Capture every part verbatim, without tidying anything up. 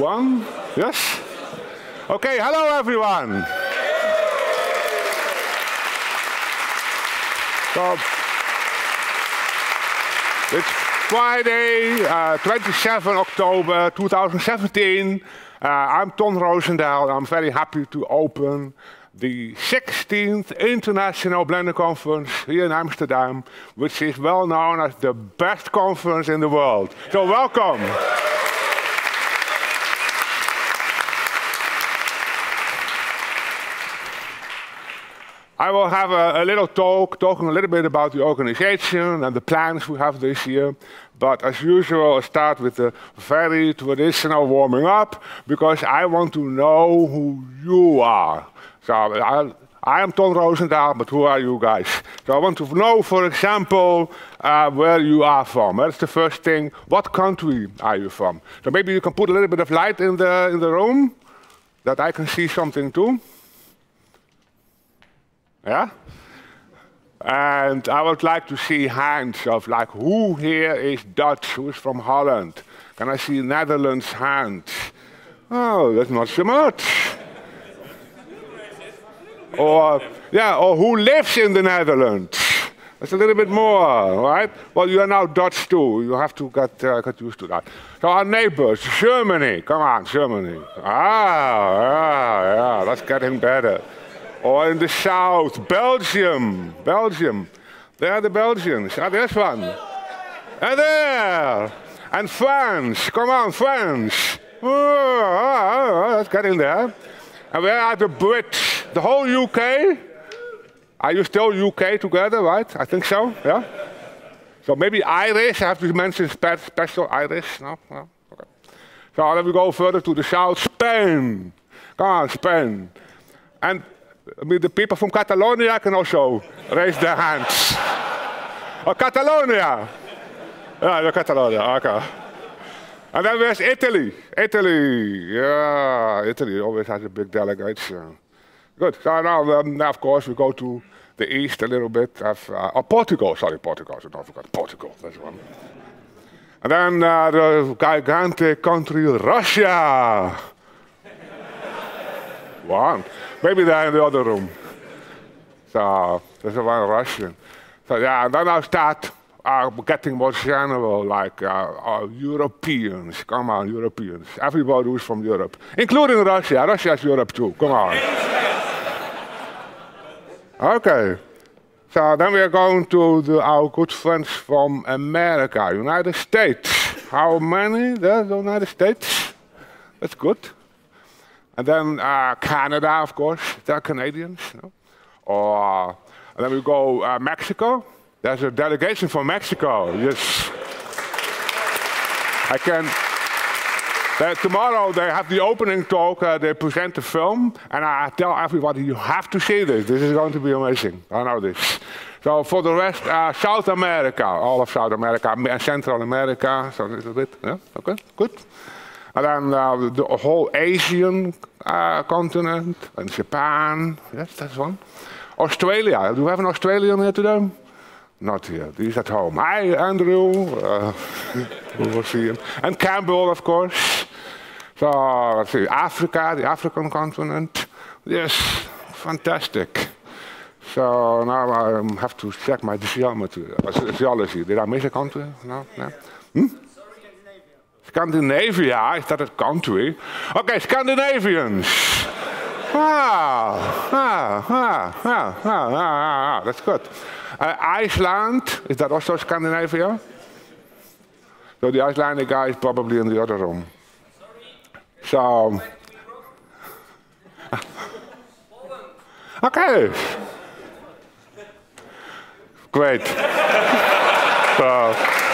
everyone? Yes? Okay, hello everyone. So, it's Friday, uh, twenty-seventh October two thousand seventeen. Uh, I'm Ton Roosendaal. I'm very happy to open the sixteenth International Blender Conference here in Amsterdam, which is well known as the best conference in the world. So welcome. I will have a, a little talk, talking a little bit about the organization and the plans we have this year. But as usual, I'll start with a very traditional warming up, because I want to know who you are. So I, I am Ton Roosendaal, but who are you guys? So I want to know, for example, uh, where you are from. That's the first thing. What country are you from? So maybe you can put a little bit of light in the, in the room, that I can see something too. Yeah? And I would like to see hands of like, who here is Dutch, who is from Holland? Can I see Netherlands hands? Oh, that's not so much. Or, yeah, or who lives in the Netherlands? That's a little bit more, right? Well, you are now Dutch too. You have to get, uh, get used to that. So our neighbors, Germany. Come on, Germany. Ah, yeah, yeah, that's getting better. Or in the south, Belgium, Belgium. There are the Belgians. Ah, there's one. And there. And France. Come on, France. Oh, oh, oh, that's getting there. And where are the Brits? The whole U K? Are you still U K together, right? I think so, yeah? So maybe Irish. I have to mention spe special Irish. No? No? Okay. So then we go further to the south, Spain. Come on, Spain. And I mean, the people from Catalonia can also raise their hands. Oh, Catalonia! Yeah, the Catalonia, okay. And then there's Italy. Italy, yeah, Italy always has a big delegation. Good, so now, um, now of course we go to the east a little bit. Of, uh, oh, Portugal, sorry, Portugal, so don't forget Portugal, that's one. And then uh, the gigantic country, Russia. One. Maybe they're in the other room. So there's one Russian. So yeah, and then I start uh, getting more general, like uh, uh, Europeans. Come on, Europeans. Everybody who's from Europe, including Russia. Russia's Europe too. Come on. Okay. So then we are going to the, our good friends from America, United States. How many? There's the United States. That's good. And then uh, Canada, of course, they're Canadians. No? Or, and then we go uh, Mexico. There's a delegation from Mexico. Yes. I can. Uh, tomorrow they have the opening talk. Uh, they present the film, and I tell everybody you have to see this. This is going to be amazing. I know this. So for the rest, uh, South America, all of South America, Central America, so a little bit. Yeah. Okay. Good. And then uh, the whole Asian uh, continent, and Japan, yes, that's one. Australia, do we have an Australian here today? Not here, he's at home. Hi, Andrew, uh, we will see him. And Campbell, of course. So, let's see, Africa, the African continent. Yes, fantastic. So now I have to check my geometry, uh, geology. Did I miss a country? No? No? Hmm? Scandinavia, is that a country? Okay, Scandinavians. Ah, ah, ah, ah, ah, ah, that's good. Uh, Iceland, is that also Scandinavia? So the Icelandic guy is probably in the other room. So, okay. Great. So.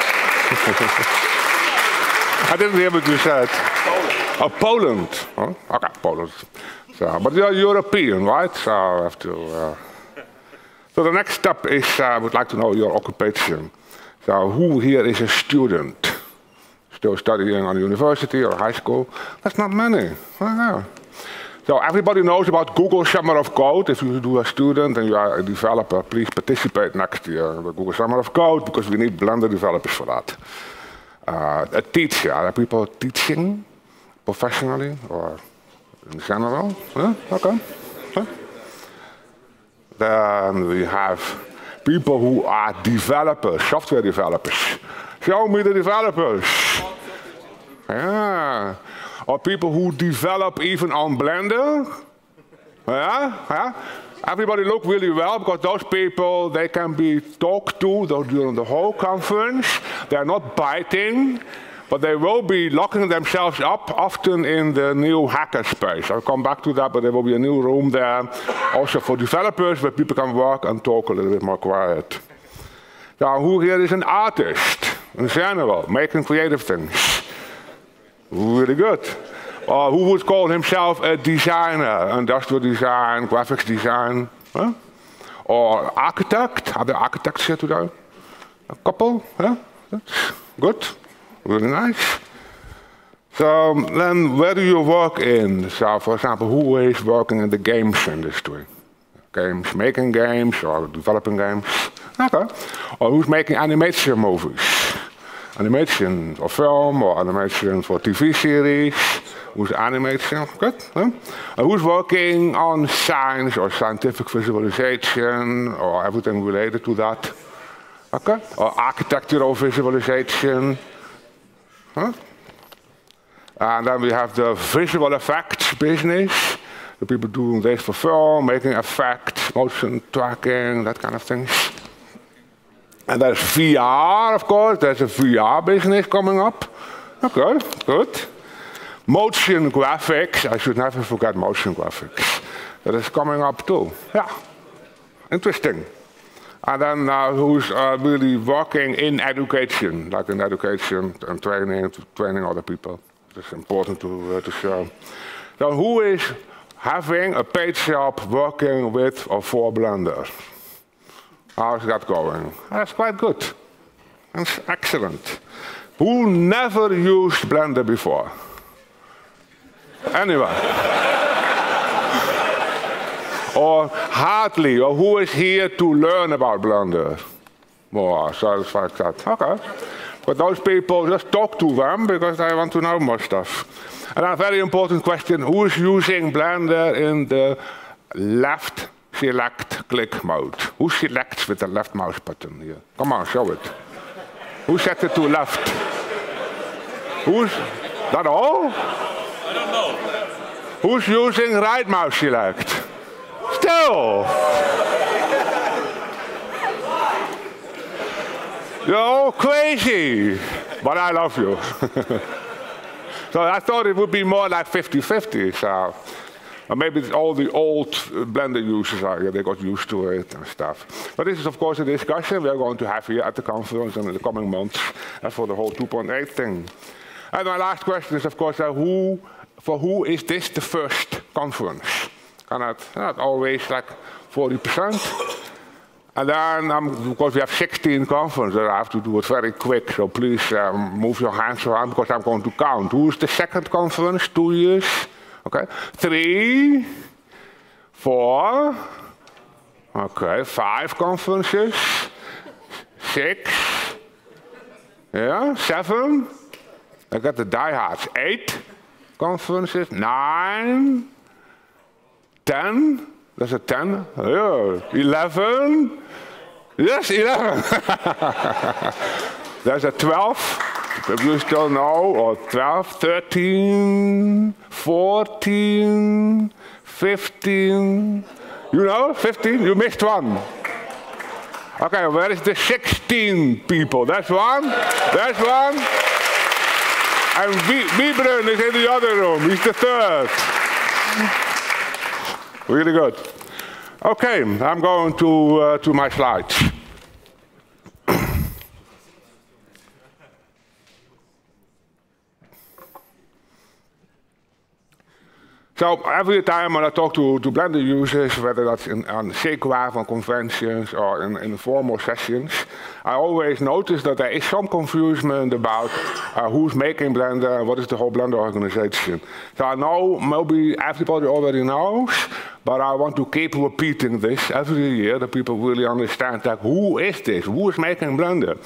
I didn't hear what you said. Poland. Oh, Poland. Oh, okay, Poland. So, but you're European, right? So I have to. Uh... So the next step is uh, I would like to know your occupation. So who here is a student? Still studying on university or high school? That's not many. I know. So everybody knows about Google Summer of Code. If you do a student and you are a developer, please participate next year in the Google Summer of Code, because we need Blender developers for that. Uh, a teacher, are people teaching? professionally or in general? Huh? Okay. Huh? Then we have people who are developers, software developers. Show me the developers. Yeah. Or people who develop even on Blender. Yeah, yeah. Everybody look really well because those people, they can be talked to during the whole conference. They're not biting, but they will be locking themselves up often in the new hackerspace. I'll come back to that, but there will be a new room there also for developers where people can work and talk a little bit more quiet. Now, who here is an artist in general, making creative things? Really good. Or who would call himself a designer, industrial design, graphics design? Huh? Or architect? Are there architects here today? A couple? Yeah? That's good. Really nice. So then where do you work in? So for example, who is working in the games industry? Games, making games or developing games? Okay. Or who's making animation movies? Animation or film or animation for T V series? Who's animation? Good. Huh? And who's working on science or scientific visualization or everything related to that? Okay. Or architectural visualization? Huh? And then we have the visual effects business. The people doing this for film, making effects, motion tracking, that kind of things. And there's V R, of course. There's a V R business coming up. Okay, good. Motion graphics. I should never forget motion graphics. That is coming up too. Yeah, interesting. And then uh, who's uh, really working in education, like in education and training, training other people. It's important to, uh, to show. So who is having a paid job working with or for Blender? How's that going? That's quite good. That's excellent. Who never used Blender before? Anyone? Or hardly, or who is here to learn about Blender? More, so it's like that. Okay. But those people, just talk to them because they want to know more stuff. And a very important question, who is using Blender in the left select click mode? Who selects with the left mouse button here? Come on, show it. Who set it to left? Who's, that all? I don't know. Who's using right mouse select? Still. You're all crazy, but I love you. So I thought it would be more like fifty fifty. So or maybe it's all the old Blender users are here, they got used to it and stuff. But this is of course a discussion we are going to have here at the conference and in the coming months uh, for the whole two point eight thing. And my last question is of course, uh, who, for who is this the first conference? Not, not always like forty percent. And then, um, of course, we have sixteen conferences. I have to do it very quick, so please um, move your hands around because I'm going to count. Who is the second conference? Two years? Okay. Three? Four? Okay. Five conferences? Six? Yeah. Seven? I got the diehards. Eight conferences? Nine? Ten? That's a ten? Yeah. Eleven? Yes, eleven. There's a twelve, if you still know, or twelve, thirteen, fourteen, fifteen. You know, fifteen? You missed one. Okay, where is the sixteen people? That's one. That's one. And Wiebren is in the other room. He's the third. Really good. Okay, I'm going to, uh, to my slides. So every time when I talk to, to Blender users, whether that's in, on SIGGRAPH, on conventions or in, in formal sessions, I always notice that there is some confusion about uh, who's making Blender and what is the whole Blender organization. So I know maybe everybody already knows, but I want to keep repeating this every year that people really understand that who is this, who is making Blender.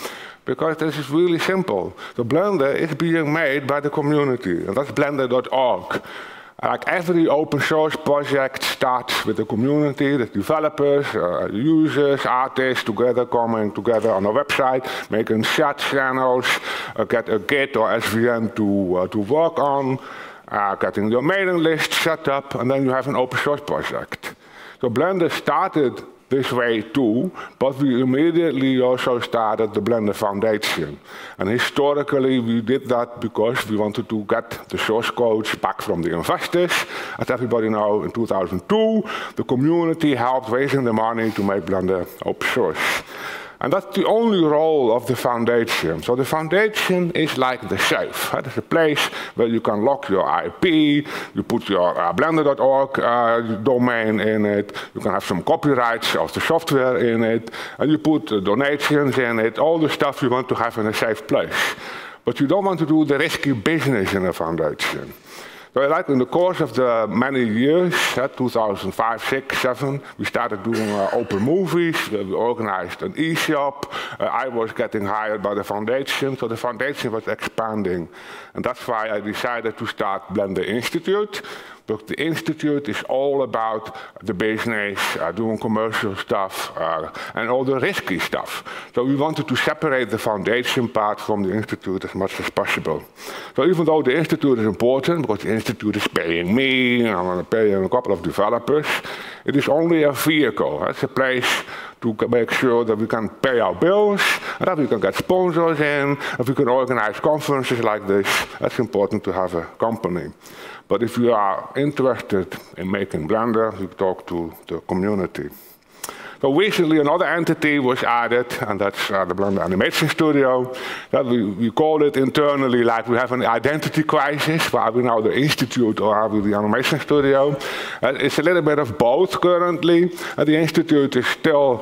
Because this is really simple. The Blender is being made by the community, and that's blender dot org. Like every open source project starts with the community, the developers, uh, users, artists together coming together on a website, making chat channels, uh, get a Git or S V N to, uh, to work on, uh, getting your mailing list set up, and then you have an open source project. So Blender started this way too, but we immediately also started the Blender Foundation. And historically we did that because we wanted to get the source codes back from the investors. As everybody knows, in two thousand two, the community helped raising the money to make Blender open source. And that's the only role of the foundation. So the foundation is like the safe. It's a place where you can lock your I P, you put your uh, blender dot org uh, domain in it, you can have some copyrights of the software in it, and you put uh, donations in it, all the stuff you want to have in a safe place. But you don't want to do the risky business in a foundation. So like in the course of the many years, uh, two thousand five, six, seven, we started doing uh, open movies, uh, we organized an e-shop, uh, I was getting hired by the foundation, so the foundation was expanding. And that's why I decided to start Blender Institute. But the Institute is all about the business, uh, doing commercial stuff, uh, and all the risky stuff. So we wanted to separate the foundation part from the Institute as much as possible. So even though the Institute is important, because the Institute is paying me, and I'm going to pay a couple of developers, it is only a vehicle. It's a place to make sure that we can pay our bills, and that we can get sponsors in, that we can organize conferences like this. That's important to have a company. But if you are interested in making Blender, you talk to the community. So recently another entity was added, and that's uh, the Blender Animation Studio. That we, we call it internally like we have an identity crisis. Are we now the Institute or are we the Animation Studio? Uh, it's a little bit of both currently. Uh, the Institute is still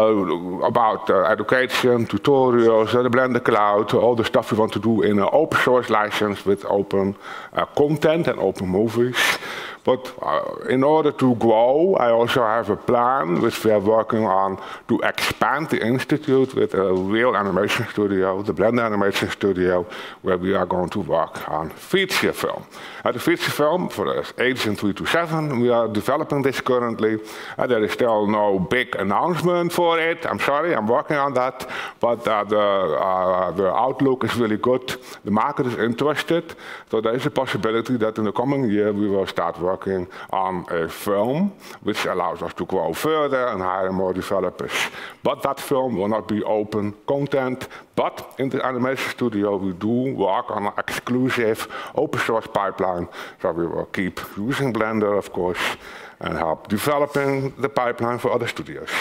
uh, about uh, education, tutorials, uh, the Blender Cloud, all the stuff we want to do in an open source license with open uh, content and open movies. But uh, in order to grow, I also have a plan which we are working on to expand the Institute with a real animation studio, the Blender Animation Studio, where we are going to work on feature film. Uh, the feature film for the Agent three two seven, we are developing this currently. Uh, there is still no big announcement for it. I'm sorry, I'm working on that. But uh, the, uh, the outlook is really good. The market is interested. So there is a possibility that in the coming year we will start working working on a film which allows us to grow further and hire more developers. But that film will not be open content, but in the animation studio we do work on an exclusive open source pipeline, so we will keep using Blender, of course, and help developing the pipeline for other studios.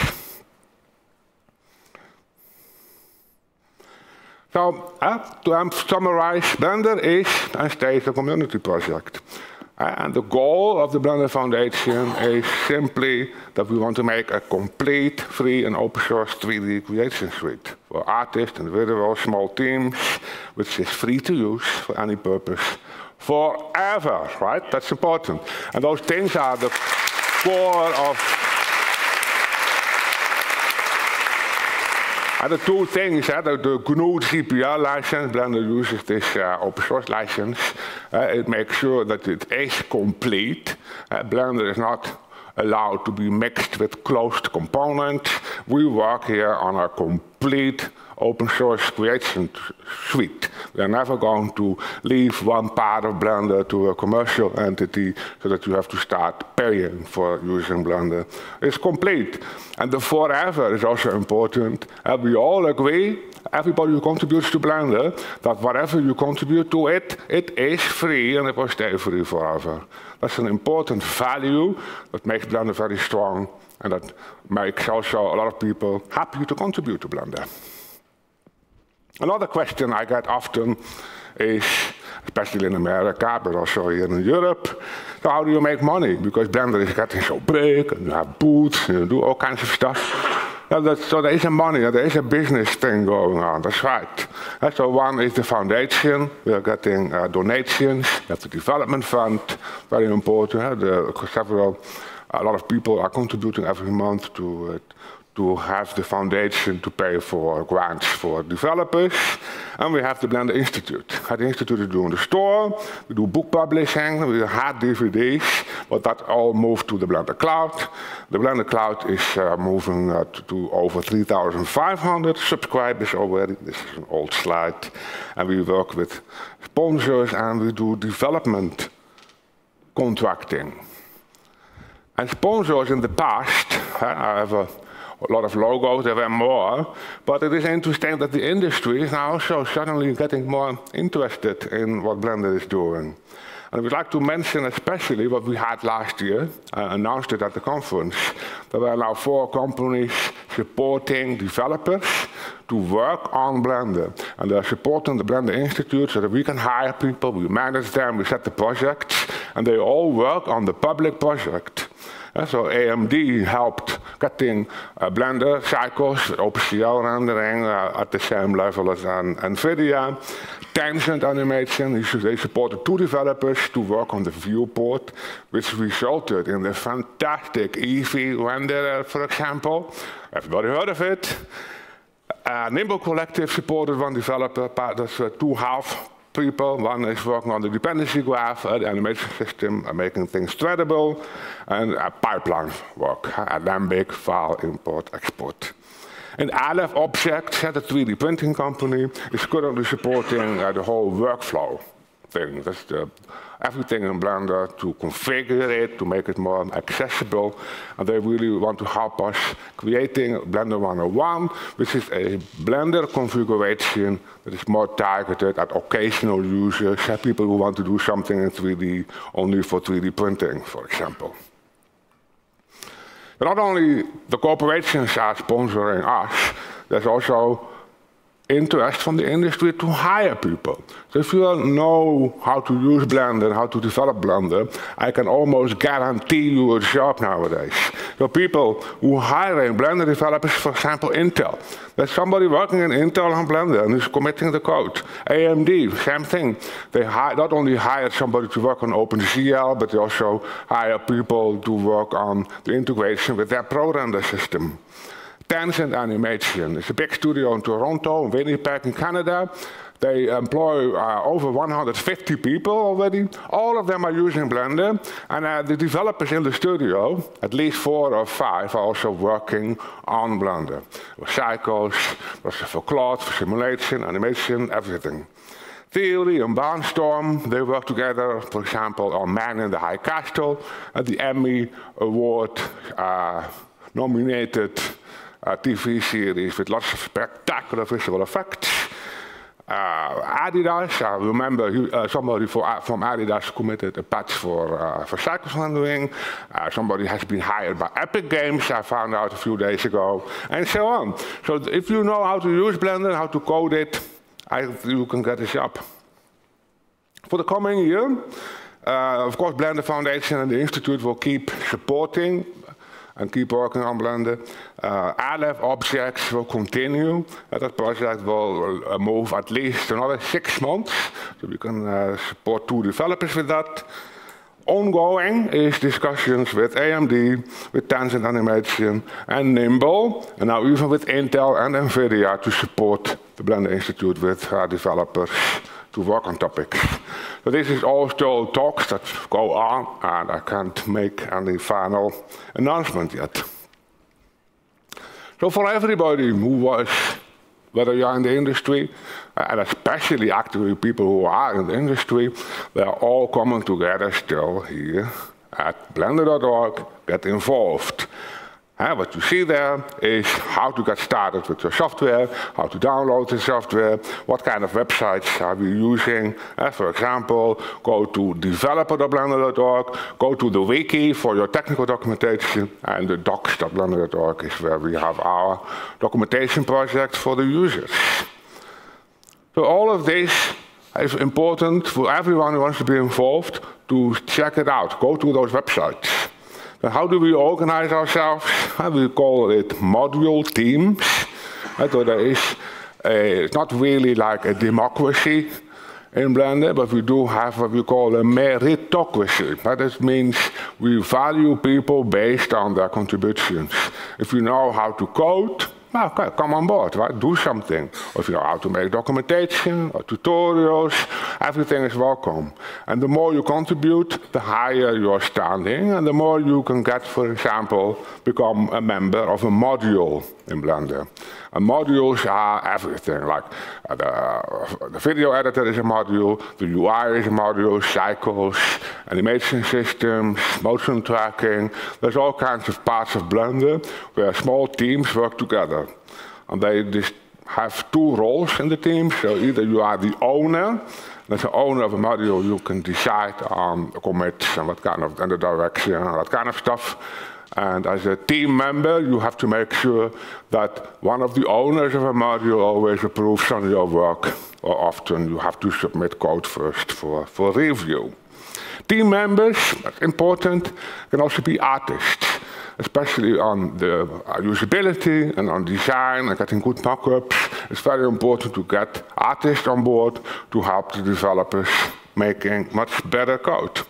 So, uh, to summarize, Blender is and stays a community project. And the goal of the Blender Foundation is simply that we want to make a complete, free and open source three D creation suite for artists, individuals, small teams, which is free to use for any purpose forever, right? That's important. And those things are the core of And the two things, uh, the, the G N U G P L license, Blender uses this uh, open source license. Uh, it makes sure that it is complete. Uh, Blender is not allowed to be mixed with closed components. We work here on a complete open source creation suite. We are never going to leave one part of Blender to a commercial entity so that you have to start paying for using Blender. It's complete. And the forever is also important. And we all agree, everybody who contributes to Blender, that whatever you contribute to it, it is free and it will stay free forever. That's an important value that makes Blender very strong, and that makes also a lot of people happy to contribute to Blender. Another question I get often is, especially in America, but also here in Europe, so how do you make money? Because Blender is getting so big, and you have booths, and you do all kinds of stuff. Yeah, that's, so there is a money, there is a business thing going on, that's right. And so one is the foundation, we are getting uh, donations, we have the development fund, very important. Uh, the, several, a lot of people are contributing every month to, uh, to have the foundation to pay for grants for developers. And we have the Blender Institute. The Institute is doing the store, we do book publishing, we had D V Ds, but that all moved to the Blender Cloud. The Blender Cloud is uh, moving uh, to, to over three thousand five hundred subscribers already. This is an old slide. And we work with sponsors and we do development contracting. And sponsors in the past, I have a a lot of logos, there were more, but it is interesting that the industry is now also suddenly getting more interested in what Blender is doing. And we'd like to mention especially what we had last year, uh, announced it at the conference. There were now four companies supporting developers to work on Blender. And they're supporting the Blender Institute so that we can hire people, we manage them, we set the projects, and they all work on the public project. Uh, so A M D helped getting uh, Blender cycles with OpenCL rendering uh, at the same level as an NVIDIA. Tangent Animation, they supported two developers to work on the viewport, which resulted in the fantastic Eevee renderer, for example. Everybody heard of it? Uh, Nimble Collective supported one developer, that's uh, two half people. One is working on the dependency graph, uh, the animation system, uh, making things threadable, and uh, pipeline work, uh, Alembic, file, import, export. And Aleph Objects, uh, the three D printing company, is currently supporting uh, the whole workflow thing. That's the, everything in Blender to configure it, to make it more accessible. And they really want to help us creating Blender one oh one, which is a Blender configuration that is more targeted at occasional users, people who want to do something in three D only for three D printing, for example. But not only the corporations are sponsoring us, there's also interest from the industry to hire people. So if you don't know how to use Blender, how to develop Blender, I can almost guarantee you a job nowadays. So people who hire Blender developers, for example, Intel. There's somebody working in Intel on Blender and is committing the code. A M D, same thing. They hire, not only hire somebody to work on OpenCL, but they also hire people to work on the integration with their ProRender system. Tangent Animation is a big studio in Toronto, Winnipeg in Canada. They employ uh, over one hundred fifty people already. All of them are using Blender. And uh, the developers in the studio, at least four or five, are also working on Blender. Cycles, for Claude, for simulation, animation, everything. Theory and Barnstorm, they work together, for example, on Man in the High Castle, at the Emmy Award uh, nominated Uh, T V series with lots of spectacular visual effects. Uh, Adidas, I remember uh, somebody for, uh, from Adidas committed a patch for, uh, for cycles rendering. Uh, somebody has been hired by Epic Games, I found out a few days ago, and so on. So if you know how to use Blender, how to code it, I, you can get a job. For the coming year, uh, of course, Blender Foundation and the Institute will keep supporting and keep working on Blender. Uh, Aleph Objects will continue. Uh, that project will uh, move at least another six months, so we can uh, support two developers with that. Ongoing is discussions with A M D, with Tangent Animation, and Nimble, and now even with Intel and NVIDIA to support the Blender Institute with uh, developers to work on topics. So this is all still talks that go on, and I can't make any final announcement yet. So for everybody who was, whether you're in the industry, and especially actually people who are in the industry, they're all coming together still here at blender dot org, get involved. Uh, what you see there is how to get started with your software, how to download the software, what kind of websites are we using. Uh, for example, go to developer dot blender dot org, go to the wiki for your technical documentation, and the docs dot blender dot org is where we have our documentation project for the users. So all of this is important for everyone who wants to be involved to check it out. Go to those websites. So how do we organize ourselves? We call it module teams. So there is a, it's not really like a democracy. in Blender, but we do have what we call a meritocracy. That means we value people based on their contributions. If you know how to code, okay, come on board, right? Do something. Or if you know how to make documentation or tutorials, everything is welcome. And the more you contribute, the higher your standing, and the more you can get, for example, become a member of a module in Blender. And modules are everything, like uh, the, the video editor is a module, the U I is a module, cycles, animation systems, motion tracking. There's all kinds of parts of Blender where small teams work together. And they just have two roles in the team. So either you are the owner, as the owner of a module, you can decide on the commits and what kind of, and the direction and that kind of stuff. And as a team member, you have to make sure that one of the owners of a module always approves on your work, or often you have to submit code first for, for review. Team members, that's important, can also be artists, especially on the usability and on design and getting good mock-ups. It's very important to get artists on board to help the developers making much better code.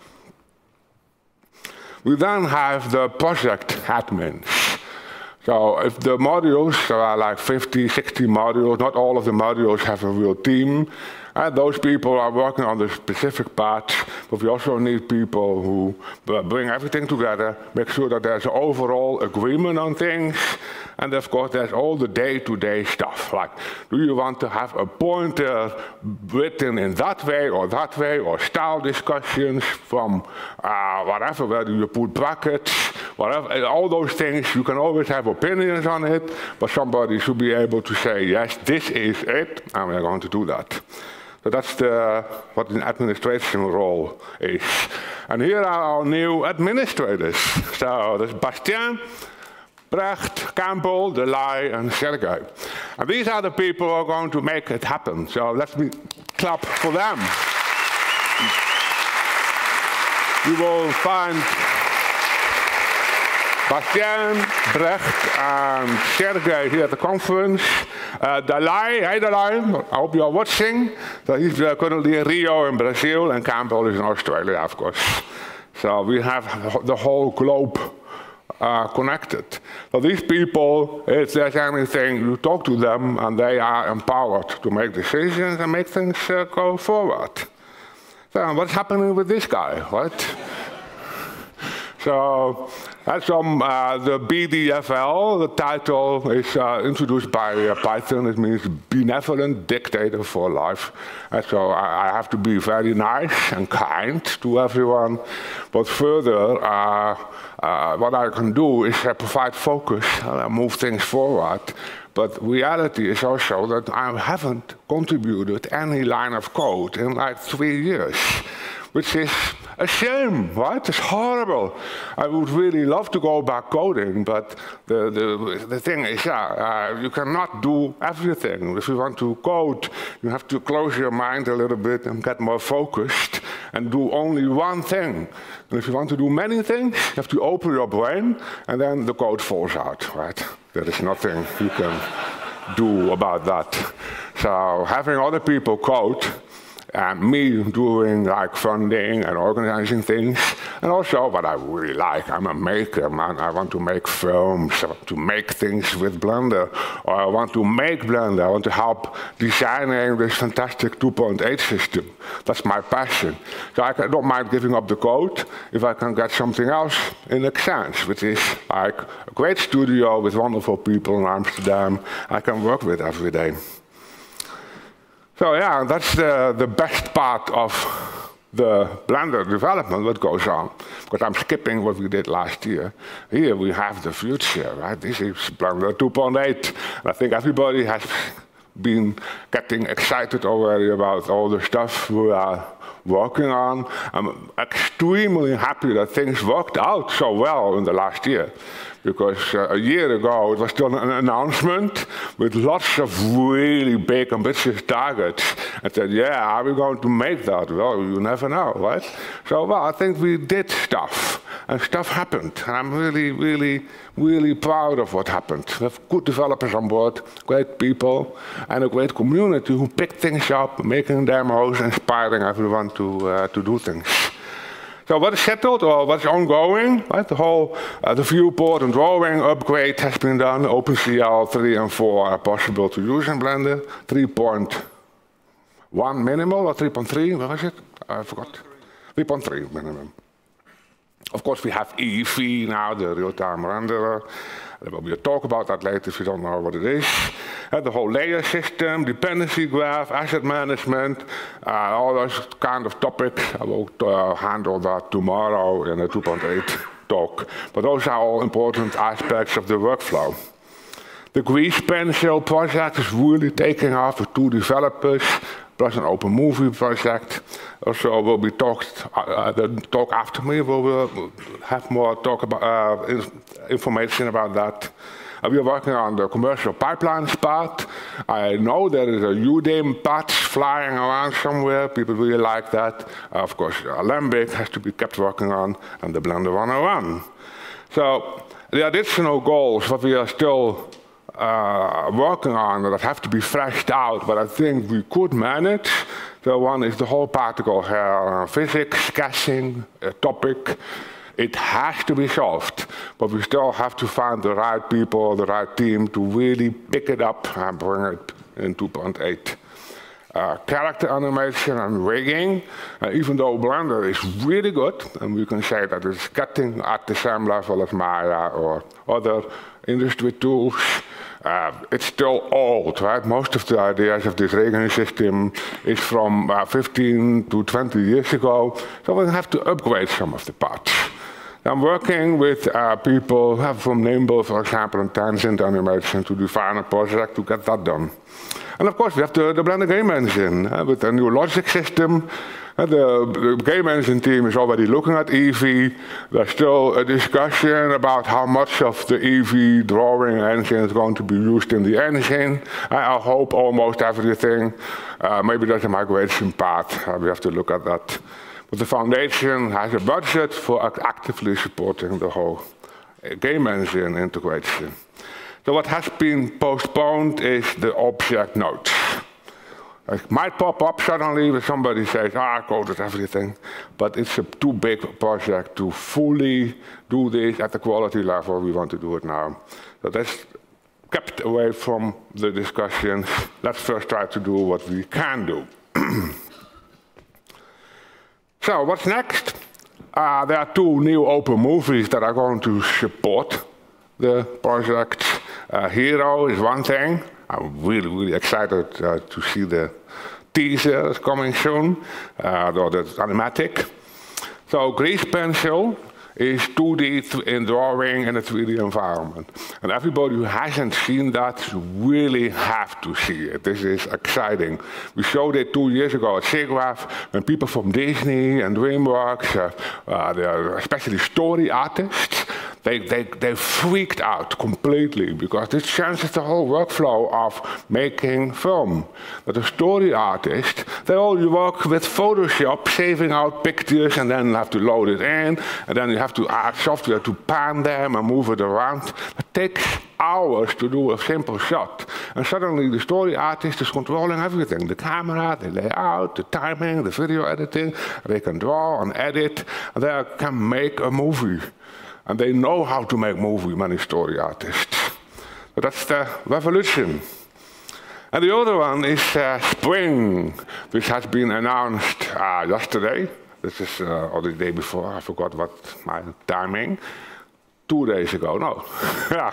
We then have the project admins. So if the modules, there are like fifty, sixty modules, not all of the modules have a real team. And those people are working on the specific parts, but we also need people who bring everything together, make sure that there's an overall agreement on things. And of course, there's all the day-to-day stuff, like, do you want to have a pointer written in that way or that way, or style discussions from uh, whatever, whether you put brackets, whatever, all those things, you can always have opinions on it, but somebody should be able to say, yes, this is it, and we're going to do that. So that's the, what an administration role is. And here are our new administrators. So there's Bastien, Brecht, Campbell, Delay, and Sergey. And these are the people who are going to make it happen. So let me clap for them. You will find Bastien, Brecht, and Sergey here at the conference. Uh, Dalai, hey Dalai, I hope you are watching. So he's uh, currently in Rio in Brazil, and Campbell is in Australia, of course. So we have the whole globe uh, connected. So these people, if there's anything, you talk to them, and they are empowered to make decisions and make things uh, go forward. So what's happening with this guy, right? So that's from uh, the B D F L. The title is uh, introduced by uh, Python. It means benevolent dictator for life. And so I, I have to be very nice and kind to everyone. But further, uh, uh, what I can do is uh, provide focus and move things forward. But reality is also that I haven't contributed any line of code in like three years, which is a shame, right? It's horrible. I would really love to go back coding, but the, the, the thing is, yeah, uh, you cannot do everything. If you want to code, you have to close your mind a little bit and get more focused and do only one thing. And if you want to do many things, you have to open your brain, and then the code falls out, right? There is nothing you can do about that. So having other people code, and me doing like funding and organizing things, and also what I really like, I'm a maker, man. I want to make films, I want to make things with Blender, or I want to make Blender, I want to help designing this fantastic two point eight system. That's my passion. So I don't mind giving up the code if I can get something else in exchange, which is like a great studio with wonderful people in Amsterdam I can work with every day. So yeah, that's the, the best part of the Blender development, what goes on. Because I'm skipping what we did last year. Here we have the future, right? This is Blender two point eight. I think everybody has been getting excited already about all the stuff we are working on. I'm extremely happy that things worked out so well in the last year. Because uh, a year ago it was still an announcement with lots of really big, ambitious targets. And said, yeah, are we going to make that? Well, you never know, right? So, well, I think we did stuff. and stuff happened. And I'm really, really, really proud of what happened. We have good developers on board, great people, and a great community who picked things up, making demos, inspiring everyone to, uh, to do things. So what is settled or what's ongoing, right? The whole uh, the viewport and drawing upgrade has been done. OpenCL three and four are possible to use in Blender. three point one minimal or three point three, what was it? I forgot. three point three minimum. Of course, we have E E V now, the real-time renderer. There will be a talk about that later if you don't know what it is. Uh, the whole layer system, dependency graph, asset management, uh, all those kind of topics. I will uh, handle that tomorrow in a two point eight talk. But those are all important aspects of the workflow. The Grease Pencil project is really taking off with two developers, plus an open movie project. Also will be talked, uh, the talk after me, we will have more talk about, uh, information about that. Uh, we are working on the commercial pipelines part. I know there is a U D I M patch flying around somewhere, people really like that. Uh, of course, Alembic has to be kept working on, and the Blender one oh one. So the additional goals, what we are still Uh, working on that have to be fleshed out, but I think we could manage. So one is the whole particle hair uh, physics, caching, uh, topic. It has to be solved, but we still have to find the right people, the right team to really pick it up and bring it in two point eight. Uh, character animation and rigging, uh, even though Blender is really good, and we can say that it's getting at the same level as Maya or other industry tools, uh, it's still old, right? Most of the ideas of this rigging system is from uh, fifteen to twenty years ago, so we have to upgrade some of the parts. I'm working with uh, people from Nimble, for example, and Tangent Animation to define a project to get that done. And of course, we have the, the Blender Game Engine uh, with a new logic system. Uh, the, the Game Engine team is already looking at Eevee. There's still a discussion about how much of the Eevee drawing engine is going to be used in the engine. I, I hope almost everything. Uh, maybe there's a migration path. Uh, we have to look at that. But the foundation has a budget for actively supporting the whole game engine integration. So what has been postponed is the object nodes. It might pop up suddenly when somebody says, ah, I coded everything, but it's a too big project to fully do this at the quality level we want to do it now. So that's kept away from the discussions. Let's first try to do what we can do. So what's next? Uh, there are two new open movies that are going to support the project. Uh, Hero is one thing. I'm really, really excited uh, to see the teaser is coming soon, uh, or the animatic. So Grease Pencil is two D in drawing in a three D environment. And everybody who hasn't seen that really have to see it. This is exciting. We showed it two years ago at SIGGRAPH when people from Disney and DreamWorks, uh, uh, they are especially story artists, They, they, they freaked out completely because this changes the whole workflow of making film. But a story artist, they all work with Photoshop, saving out pictures and then have to load it in, and then you have to add software to pan them and move it around. It takes hours to do a simple shot. And suddenly the story artist is controlling everything. The camera, the layout, the timing, the video editing. They can draw and edit, and they can make a movie. And they know how to make movie, many story artists. So that's the revolution. And the other one is uh, Spring, which has been announced uh, yesterday. This is, uh, or the day before, I forgot what my timing. Two days ago, no. Yeah.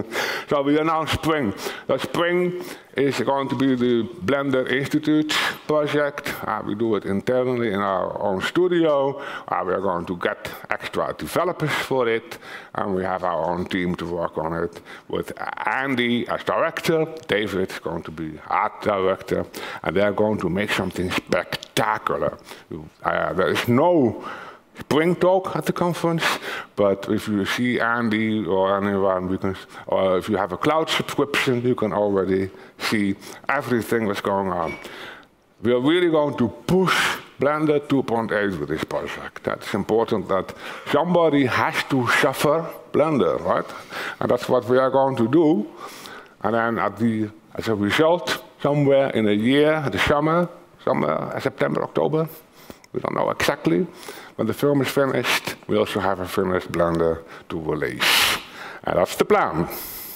So we announced Spring. So Spring is going to be the Blender Institute project. Uh, we do it internally in our own studio. Uh, we are going to get extra developers for it. And we have our own team to work on it with Andy as director. David is going to be art director. And they're going to make something spectacular. Uh, there is no Spring talk at the conference, but if you see Andy or anyone, we can, or if you have a cloud subscription, you can already see everything that's going on. We are really going to push Blender two point eight with this project. That's important that somebody has to suffer Blender, right? And that's what we are going to do. And then at the, as a result, somewhere in a year, the summer, somewhere September, October, we don't know exactly, when the film is finished, we also have a finished Blender to release. And that's the plan.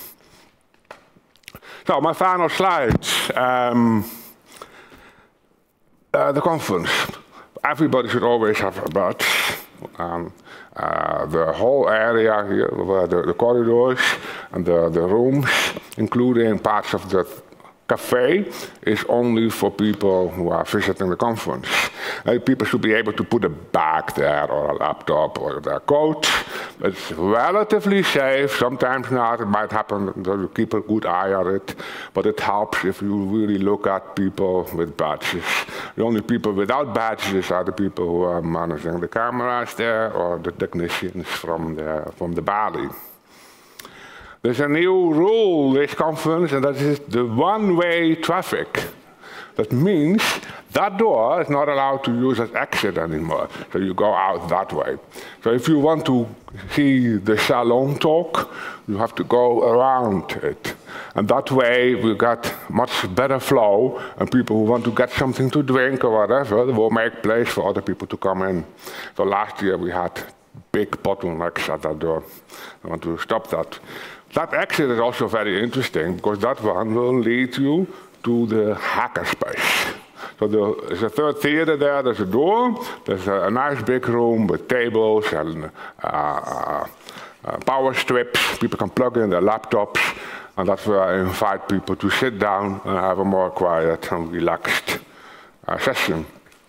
So my final slides. Um, uh, the conference. Everybody should always have a badge. Um, uh, the whole area here, where the, the corridors and the, the rooms, including parts of the cafe, is only for people who are visiting the conference. Uh, people should be able to put a bag there, or a laptop, or their coat. It's relatively safe. Sometimes not. It might happen, so you keep a good eye on it. But it helps if you really look at people with badges. The only people without badges are the people who are managing the cameras there, or the technicians from the, from the Bali. There's a new rule this conference, and that is the one-way traffic. That means that door is not allowed to use as exit anymore. So you go out that way. So if you want to see the salon talk, you have to go around it. And that way we got much better flow, and people who want to get something to drink or whatever will make place for other people to come in. So last year we had big bottlenecks at that door. I want to stop that. That exit is also very interesting, because that one will lead you to the hackerspace. So there's a third theater there, there's a door, there's a, a nice big room with tables and uh, uh, uh, power strips. People can plug in their laptops, and that's where I invite people to sit down and have a more quiet and relaxed uh, session.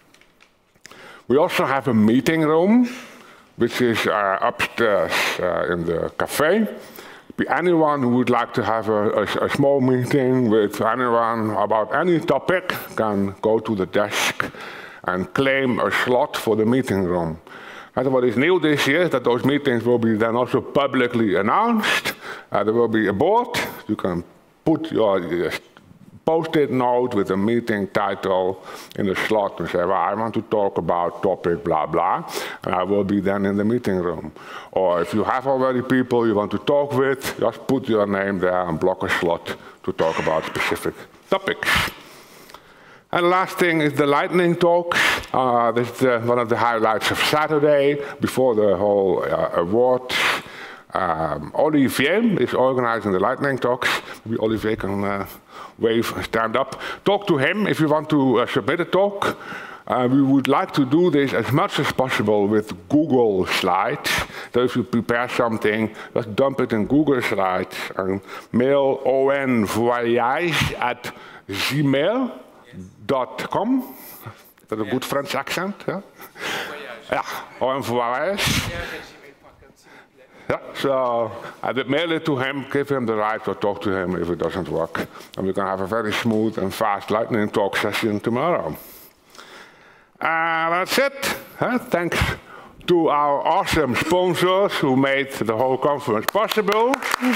We also have a meeting room, which is uh, upstairs uh, in the cafe. Anyone who would like to have a, a, a small meeting with anyone about any topic can go to the desk and claim a slot for the meeting room. And what is new this year is that those meetings will be then also publicly announced. Uh, there will be a board. You can put your uh, post-it note with a meeting title in the slot and say, well, I want to talk about topic blah blah, and I will be then in the meeting room. Or if you have already people you want to talk with, just put your name there and block a slot to talk about specific topics. And the last thing is the lightning talk. Uh, this is uh, one of the highlights of Saturday, before the whole uh, awards. Um, Olivier is organizing the lightning talks. Maybe Olivier can uh, wave and stand up. Talk to him if you want to uh, submit a talk. Uh, we would like to do this as much as possible with Google Slides. So if you prepare something, just dump it in Google Slides and mail onvoyage at gmail dot com. Is that a good French accent? Yeah, yeah. onvoyage. Yeah, so I did mail it to him, give him the right to talk to him if it doesn't work. And we're going to have a very smooth and fast lightning talk session tomorrow. Uh, that's it. Huh? Thanks to our awesome sponsors who made the whole conference possible.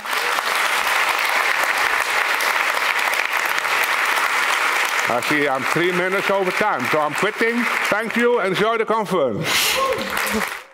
I see I'm three minutes over time, so I'm quitting. Thank you. Enjoy the conference.